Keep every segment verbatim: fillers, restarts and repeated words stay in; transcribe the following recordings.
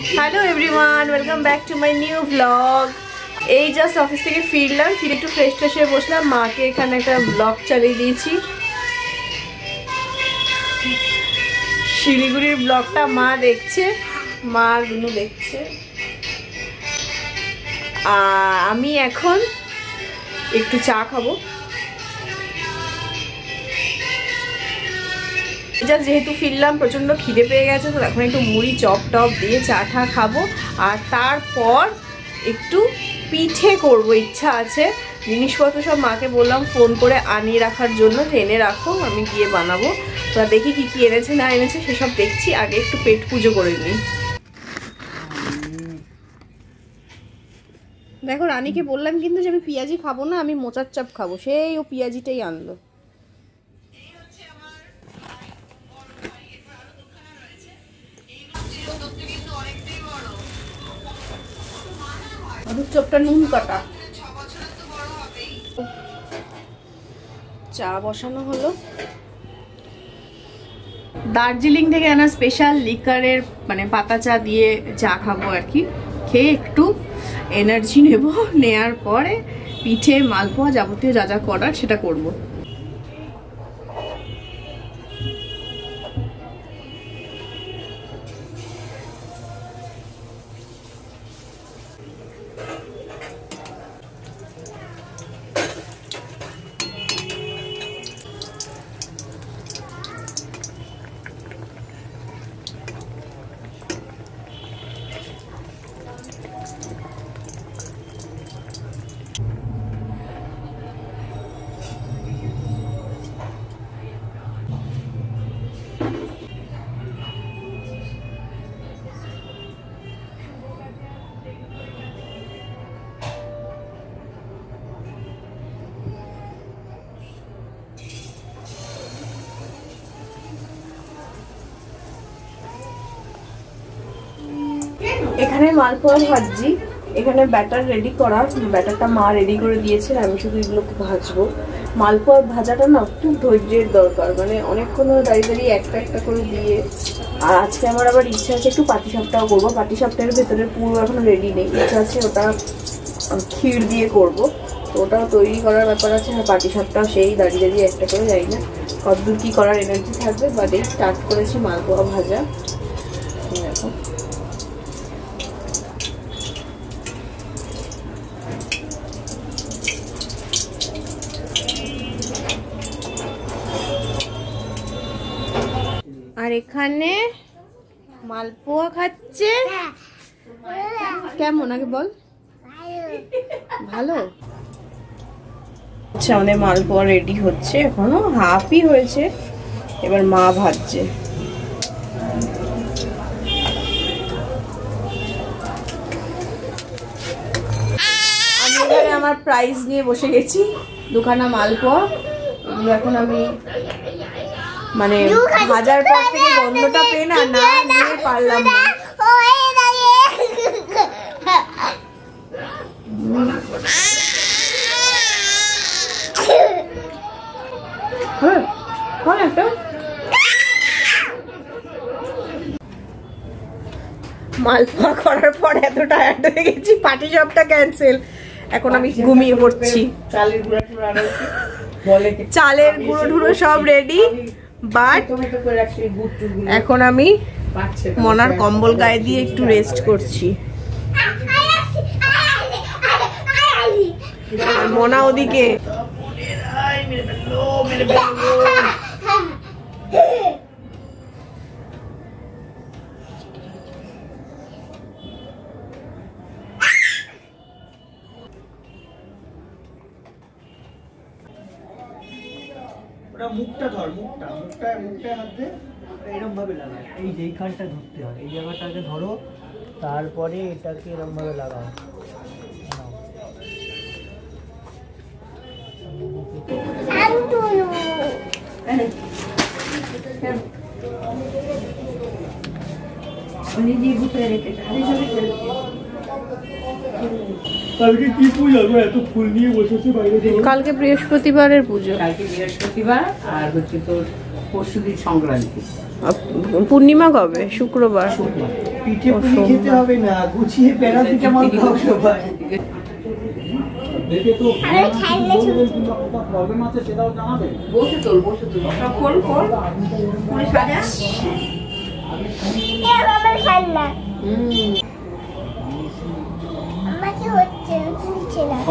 Hello everyone, welcome back to my new blog. এই just office থেকে ফিরলাম, ফিরে একটু ফ্রেশ ট্রেশ হয়ে বসলাম। মাকে এখানে একটা ব্লগ চালিয়ে দিয়েছি, শিলিগুড়ির ব্লগটা মা দেখছে, মা আর গুনু দেখছে। আর আমি এখন একটু চা খাবো। জাস্ট যেহেতু ফিরলাম, প্রচণ্ড খিদে পেয়ে গেছে, তো এখন একটু মুড়ি চপ টপ দিয়ে চা টা খাবো। আর তারপর একটু পিঠে করব, ইচ্ছা আছে। জিনিসপত্র সব মাকে বললাম ফোন করে আনিয়ে রাখার জন্য, যে এনে রাখো, আমি গিয়ে বানাবো। তো দেখি কি কি এনেছে না এনেছে সেসব দেখছি। আগে একটু পেট পুজো করে নিই। দেখো, রানীকে বললাম কিন্তু যে আমি পেঁয়াজি খাবো না, আমি মোচার চাপ খাবো। সেই ও পেঁয়াজিটাই আনলো। আলুর চপটা নুন কাটা। চা বসানো হলো। দার্জিলিং থেকে আনা স্পেশাল লিকারের মানে পাতা চা দিয়ে চা খাবো আর কি। খেয়ে একটু এনার্জি নেব, নেয়ার পরে পিঠে মালপোয়া যাবতীয় যা যা করার সেটা করব। এখানে মালপোয়া ভাজছি, এখানে ব্যাটার রেডি করা, ব্যাটারটা মা রেডি করে দিয়েছে, আমি শুধু এগুলোকে ভাজবো। মালপোয়া ভাজাটা না খুব ধৈর্যের দরকার, মানে অনেকক্ষণ দাঁড়িয়ে দাঁড়িয়ে একটা একটা করে দিয়ে। আর আজকে আমার আবার ইচ্ছা আছে একটু পাটিসাপটাও করবো। পাটিসাপটার ভেতরের পুরো এখনো রেডি নেই, ইচ্ছা আছে ওটা ক্ষীর দিয়ে করব, তো ওটাও তৈরি করার ব্যাপার আছে। আর পাটিসাপটাও সেই দাঁড়িয়ে দাঁড়িয়ে একটা করে, যাই না কতদূর কী করার এনার্জি থাকবে। বাট এই স্টার্ট করেছি মালপোয়া ভাজা। দেখো আর এখানে মালপোয়া খাচ্ছে। কেমন আগে বল? ভালো। আচ্ছা, আমাদের মালপোয়া রেডি হচ্ছে, এখনো হাফই হয়েছে, এবার মা ভাজছে। আমি এখানে আমার প্রাইস নিয়ে বসে গেছি, দুখানা মালপোয়া। এগুলো এখন আমি মানে ভাজার পর থেকে গন্ধটা পেয়ে না না নিয়ে পারলাম না। মালপোয়া করার পর এত টায়ার্ড হয়ে গেছি, পাটিসাপটা ক্যান্সেল। এখন আমি ঘুমিয়ে পড়ছি। চালের গুঁড়ো ঢুড়ো সব রেডি, বাট এখন আমি মনার কম্বল গায়ে দিয়ে একটু রেস্ট করছি। মনা ওদিকে মুখটা ধর, মুখটা মুখটা মুখটা হাতে এরকম ভাবে লাগাও। এই যে এইখানটা ধরতে হয়, এই জায়গাটাকে ধরো, তারপরে এটাকে এরকম ভাবে লাগাও। কালকে কি পূজা? এত ফুল নিয়ে বসেছে বাইরে। কালকে বৃহস্পতিবারের পুজো। কালকে বৃহস্পতিবার আর হচ্ছে তোর পরশুদিন সংক্রান্তি। পূর্ণিমা কবে? শুক্রবার। শুক্রবার। পিঠে পুলি খেতে হবে না, গুছিয়ে প্যারাসিটামল খাও সবাই। দেখে তো প্রবলেম আছে সেটাও জানাবে। বসে তোল বসে তোল সব খোল খোল পুরি সাজা। এ আমার খান্না আমাকে হচ্ছে তুলছে না।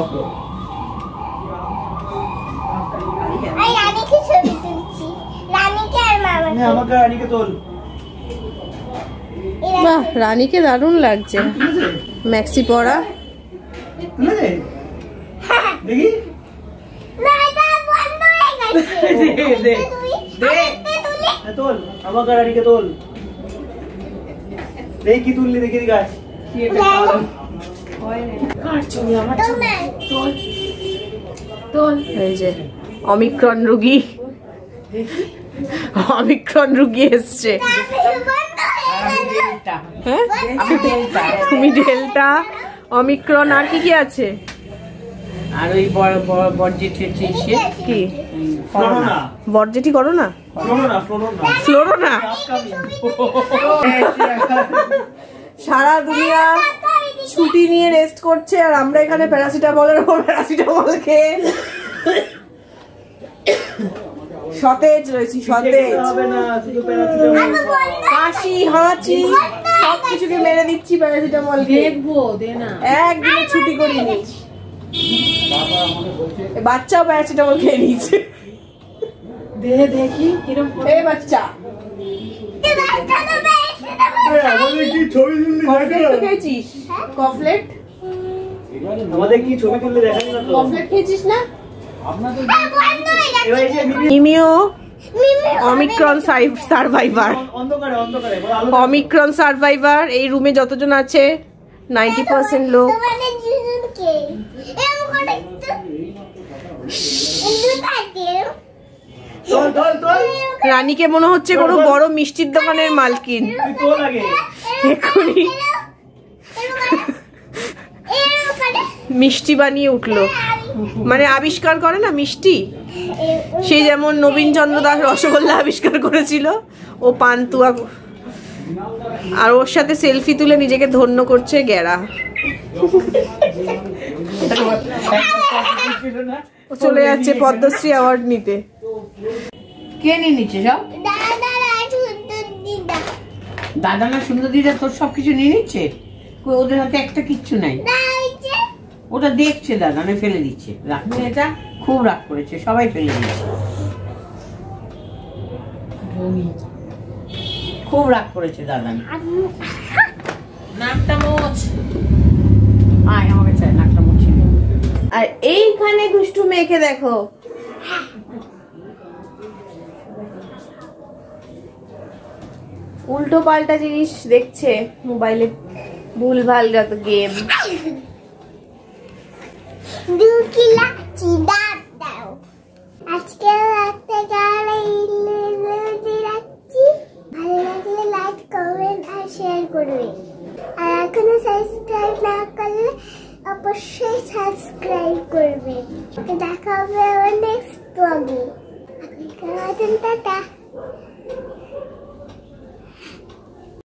আই রানীকে ছবি তুলছি, রানীকে আর মামাকে। না আমাকে রানীকে তোল। বাহ, রানীকে দারুণ লাগছে ম্যাক্সি পরা। তুলে দে দেখি। না এটা বন্ধ হয়ে গেছে। দে দে দে দে তোল, আমাকে রানীকে তোল। দেখি কি তুললি, দেখি গাছ এই যে অমিক্রন রোগী, অমিক্রন রোগী এসছে। হ্যাঁ তুমি ডেল্টা, অমিক্রন, আর কি কি আছে? আর ওই বড় বড় বর্জিটি এসে কি ফ্লোরোনা, বর্জেটি করো না, ফ্লোরোনা ফ্লোরোনা ফ্লোরোনা। সারা দুনিয়া ছুটি নিয়ে রেস্ট করছে আর আমরা এখানে প্যারাসিটামলের ওপর প্যারাসিটামল খেয়ে সতেজ রয়েছি, সতেজ। হবে না, শুধু প্যারাসিটামল। কাশি হাঁচি সবকিছুকে মেরে দিচ্ছি প্যারাসিটামল খেয়ে। দেখবো দে না, একদিনে ছুটি করিনি। বাচ্চাও প্যারাসিটামল খেয়ে নিয়েছে। দে দেখি কিরকম। এই বাচ্চা আমাদের কি ছবি তুললি কফলেট খেয়েছিস? কফলেট আমাদের কি ছবি তুললে দেখালি না তো। কফলেট খেয়েছিস না? আপনাদের এবার এই যে মিমি মিমিও অমিক্রন সার্ভাইভার, অন্ধকারে অন্ধকারে বল আলো। Omicron survivor. এই রুমে যতজন আছে নাইনটি পার্সেন্ট লোক। তোমাদের দুজনকে এরকম করে একটু একটু কাটিয়ে তোল তোল তোল, রানীকে মনে হচ্ছে কোনো বড় মিষ্টির দোকানের মালকিন। তুই তোল আগে। এক্ষুনি মিষ্টি বানিয়ে উঠলো, মানে আবিষ্কার করে না মিষ্টি, সে যেমন নবীন চন্দ্র দাস রসগোল্লা আবিষ্কার করেছিল, ও পান্তুয়া। আর ওর সাথে সেলফি তুলে নিজেকে ধন্য করছে গেরা। ও চলে যাচ্ছে পদ্মশ্রী অ্যাওয়ার্ড নিতে। কে নিয়ে নিচ্ছে সব? দাদা আর সুন্দর দিদা। দাদা না সুন্দর দিদা তোর সবকিছু নিয়ে নিচ্ছে? কই, ওদের হাতে একটা কিচ্ছু নাই। দাইছে ওটা দেখছে দাদা, না ফেলে দিচ্ছে। রাগ এটা খুব রাগ করেছে, সবাই ফেলে দিচ্ছে। খুব রাগ করেছে দাদা। নাকটা মোচ, আয় আমাকে চাই নাকটা মুছি। আর এইখানে দুষ্টু মেয়েকে দেখো, উল্টো পাল্টা জিনিস দেখছে মোবাইলে, ভুলভাল যত গেম। দু কিলা চিদা দাও। আজকে রাতে গালে ইলে রাখছি। ভালো লাগলে লাইক কমেন্ট আর শেয়ার করবে। আর এখনো সাবস্ক্রাইব না করলে অবশ্যই সাবস্ক্রাইব করবে। দেখা হবে আমার নেক্সট ব্লগে। টাটা।